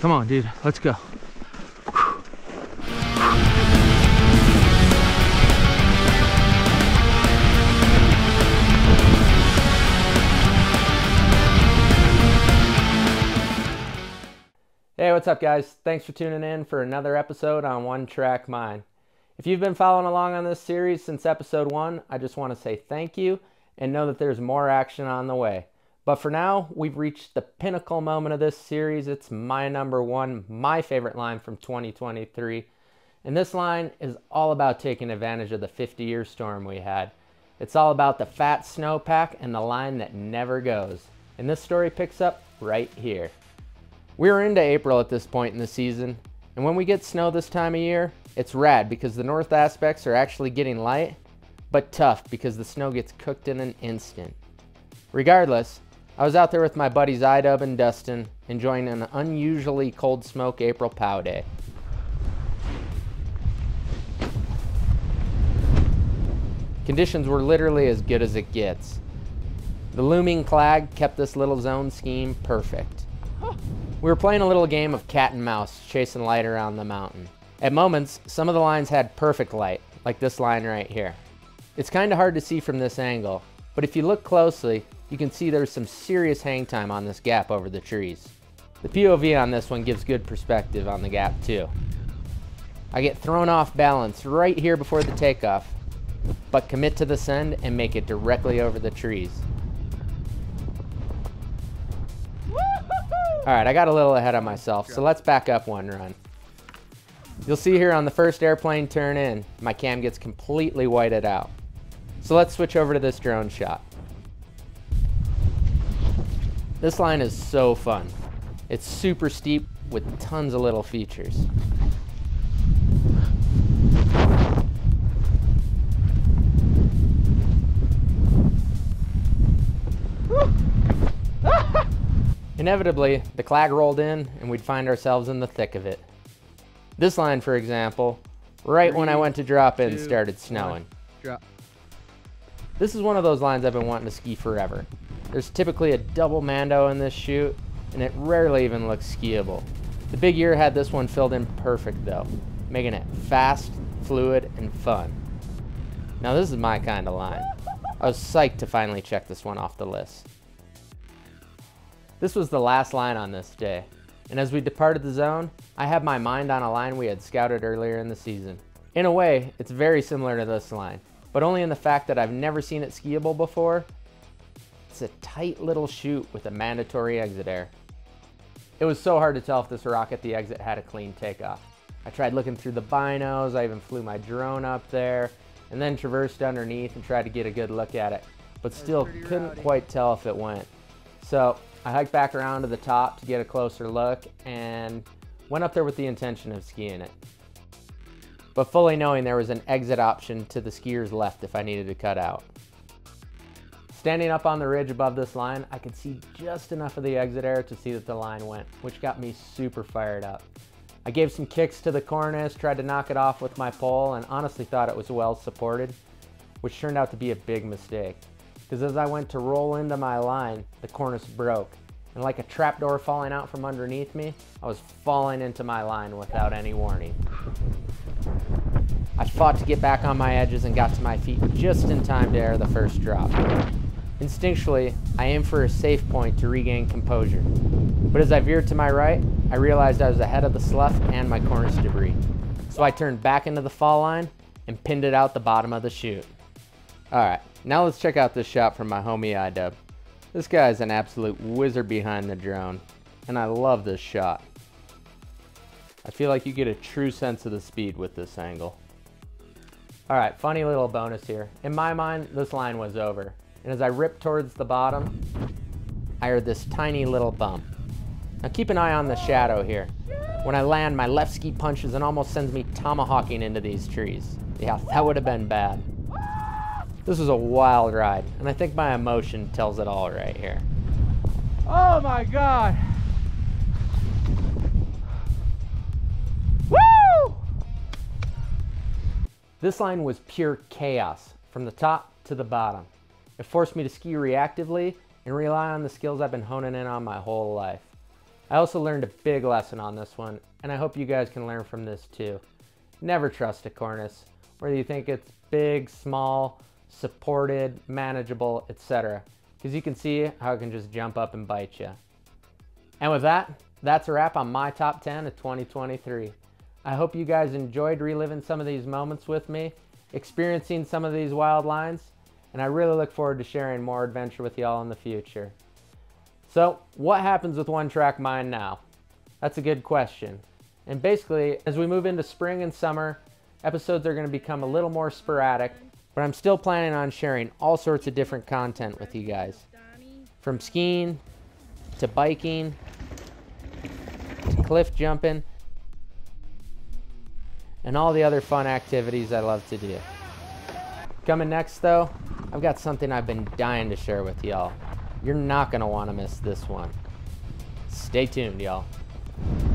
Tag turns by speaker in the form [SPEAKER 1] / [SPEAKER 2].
[SPEAKER 1] Come on, dude, let's go. Hey, what's up guys? Thanks for tuning in for another episode on One Track Mind. If you've been following along on this series since episode 1, I just want to say thank you and know that there's more action on the way. But for now, we've reached the pinnacle moment of this series. It's my number one, my favorite line from 2023. And this line is all about taking advantage of the 50-year storm we had. It's all about the fat snowpack and the line that never goes. And this story picks up right here. We're into April at this point in the season, and when we get snow this time of year, it's rad because the north aspects are actually getting light, but tough because the snow gets cooked in an instant. Regardless, I was out there with my buddies Idub and Dustin, enjoying an unusually cold smoke April pow day. Conditions were literally as good as it gets. The looming clag kept this little zone scheme perfect. We were playing a little game of cat and mouse, chasing light around the mountain. At moments, some of the lines had perfect light, like this line right here. It's kind of hard to see from this angle, but if you look closely, you can see there's some serious hang time on this gap over the trees. The POV on this one gives good perspective on the gap too. I get thrown off balance right here before the takeoff, but commit to the send and make it directly over the trees. Alright, I got a little ahead of myself, so let's back up one run. You'll see here on the first airplane turn in, my cam gets completely whited out. So let's switch over to this drone shot. This line is so fun. It's super steep with tons of little features. Inevitably, the clag rolled in and we'd find ourselves in the thick of it. This line, for example, right when I went to drop in, started snowing. This is one of those lines I've been wanting to ski forever. There's typically a double mando in this chute, and it rarely even looks skiable. The big year had this one filled in perfect though, making it fast, fluid, and fun. Now this is my kind of line. I was psyched to finally check this one off the list. This was the last line on this day, and as we departed the zone, I had my mind on a line we had scouted earlier in the season. In a way, it's very similar to this line, but only in the fact that I've never seen it skiable before. It's a tight little chute with a mandatory exit air. It was so hard to tell if this rock at the exit had a clean takeoff. I tried looking through the binos, I even flew my drone up there, and then traversed underneath and tried to get a good look at it, but still couldn't quite tell if it went. So I hiked back around to the top to get a closer look and went up there with the intention of skiing it, but fully knowing there was an exit option to the skier's left if I needed to cut out. Standing up on the ridge above this line, I could see just enough of the exit air to see that the line went, which got me super fired up. I gave some kicks to the cornice, tried to knock it off with my pole, and honestly thought it was well supported, which turned out to be a big mistake. Because as I went to roll into my line, the cornice broke, and like a trapdoor falling out from underneath me, I was falling into my line without any warning. I fought to get back on my edges and got to my feet just in time to air the first drop. Instinctually, I aimed for a safe point to regain composure, but as I veered to my right, I realized I was ahead of the slough and my cornice debris. So I turned back into the fall line and pinned it out the bottom of the chute. Alright, now let's check out this shot from my homie Idub. This guy is an absolute wizard behind the drone, and I love this shot. I feel like you get a true sense of the speed with this angle. Alright, funny little bonus here. In my mind, this line was over, and as I ripped towards the bottom, I heard this tiny little bump. Now keep an eye on the shadow here. When I land, my left ski punches and almost sends me tomahawking into these trees. Yeah, that would have been bad. This was a wild ride, and I think my emotion tells it all right here. Oh my God! Woo! This line was pure chaos, from the top to the bottom. It forced me to ski reactively and rely on the skills I've been honing in on my whole life. I also learned a big lesson on this one, and I hope you guys can learn from this too. Never trust a cornice, whether you think it's big, small, supported, manageable, etc. Because you can see how it can just jump up and bite you. And with that, that's a wrap on my top 10 of 2023. I hope you guys enjoyed reliving some of these moments with me, experiencing some of these wild lines, and I really look forward to sharing more adventure with y'all in the future. So, what happens with one track mine now? That's a good question. And basically, as we move into spring and summer, episodes are going to become a little more sporadic, but I'm still planning on sharing all sorts of different content with you guys. From skiing, to biking, to cliff jumping, and all the other fun activities I love to do. Coming next though, I've got something I've been dying to share with y'all. You're not gonna wanna miss this one. Stay tuned, y'all.